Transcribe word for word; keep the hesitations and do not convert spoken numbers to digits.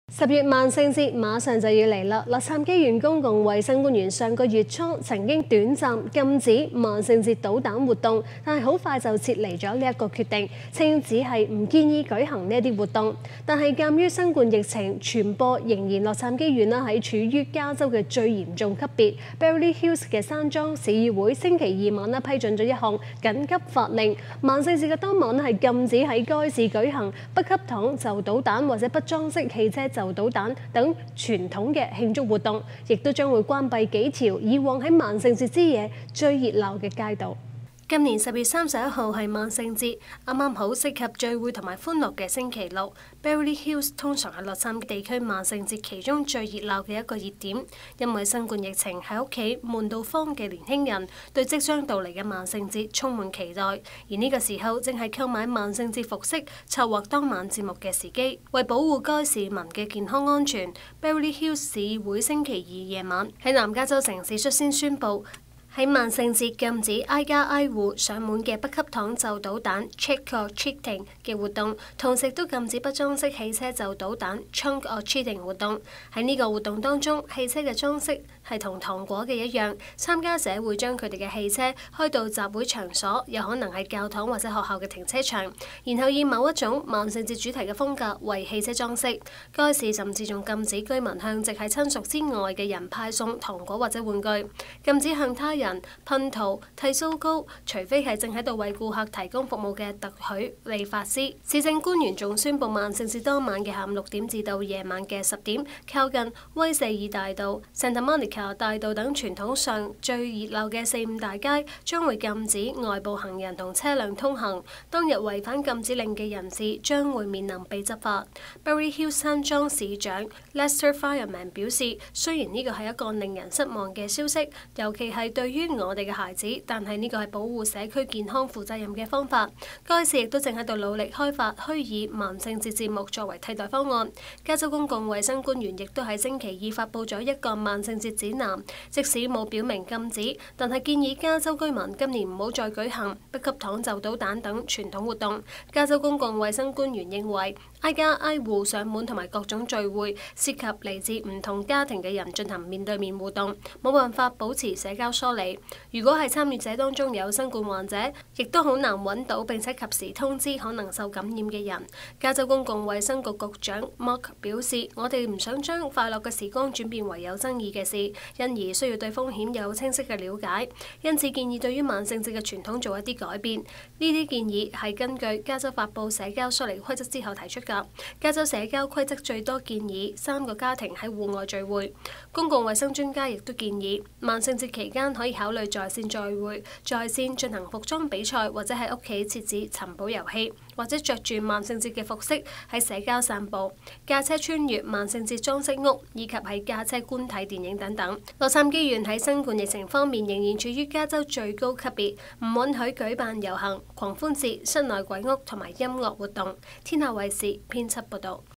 十月萬聖節馬上就要嚟啦！洛杉磯縣公共衛生官員上個月初曾經短暫禁止萬聖節搗蛋活動，但係好快就撤離咗呢一個決定，稱只係唔建議舉行呢一啲活動。但係鑑於新冠疫情傳播仍然洛杉磯縣啦喺處於加州嘅最嚴重級別 ，Beverly Hills 嘅山莊市議會星期二晚咧批准咗一項緊急法令，萬聖節嘅當晚係禁止喺該市舉行不吸糖就搗蛋或者不裝飾汽車就搗蛋等傳統嘅慶祝活動，亦都將會關閉幾條以往喺萬聖節之夜最熱鬧嘅街道。今年十月三十一號係萬聖節，啱啱好適合聚會同埋歡樂嘅星期六。Beverly Hills 通常係洛杉磯地區萬聖節其中最熱鬧嘅一個熱點，因為新冠疫情喺屋企悶到慌嘅年輕人對即將到嚟嘅萬聖節充滿期待，而呢個時候正係購買萬聖節服飾、策劃當晚節目嘅時機。為保護該市民嘅健康安全， Beverly Hills 市議會星期二夜晚喺南加州城市率先宣布，喺萬聖節禁止挨家挨戶上門嘅不吸糖就搗蛋 （trick or treating） 嘅活動，同時都禁止不裝飾汽車就搗蛋 （trunk or treating） 活動。喺呢個活動當中，汽車嘅裝飾係同糖果嘅一樣，參加者會將佢哋嘅汽車開到集會場所，有可能係教堂或者學校嘅停車場，然後以某一種萬聖節主題嘅風格為汽車裝飾。該市甚至仲禁止居民向直系親屬之外嘅人派送糖果或者玩具，禁止向他人噴塗、剃鬚膏，除非係正喺度為顧客提供服務嘅特許理髮師。市政官員仲宣布，萬聖節當晚嘅下午六點至到夜晚嘅十點，靠近威四爾大道、Santa Monica 大道等傳統上最熱鬧嘅四五大街，將會禁止外部行人同車輛通行。當日違反禁止令嘅人士將會面臨被執法。Beverly Hills 山莊市長 Lester Fireman 表示，雖然呢個係一個令人失望嘅消息，尤其係對於我哋嘅孩子，但係呢個係保護社區健康負責任嘅方法。該市亦都正喺度努力開發虛擬萬聖節節目作為替代方案。加州公共衛生官員亦都喺星期二發布咗一個萬聖節指南，即使冇表明禁止，但係建議加州居民今年唔好再舉行不吸糖就搗蛋等傳統活動。加州公共衛生官員認為，挨家挨戶上門同埋各種聚會涉及嚟自唔同家庭嘅人進行面對面互動，冇辦法保持社交疏離。如果係參與者當中有新冠患者，亦都好難揾到並且及時通知可能受感染嘅人。加州公共衛生局局長 Mark 表示，我哋唔想將快樂嘅時光轉變為有爭議嘅事，因而需要對風險有清晰嘅了解，因此建議對於萬聖節嘅傳統做一啲改變。呢啲建議係根據加州發布社交疏離規則之後提出㗎。加州社交規則最多建議三個家庭喺戶外聚會。公共衛生專家亦都建議，萬聖節期間可以考慮在線聚會，在線進行服裝比賽，或者喺屋企設置尋寶遊戲，或者着住萬聖節嘅服飾喺社交散步、駕車穿越萬聖節裝飾屋，以及喺駕車觀睇電影等等。洛杉磯縣喺新冠疫情方面仍然處於加州最高級別，唔允許舉辦遊行、狂歡節、室內鬼屋同埋音樂活動。天下衛視編輯報導。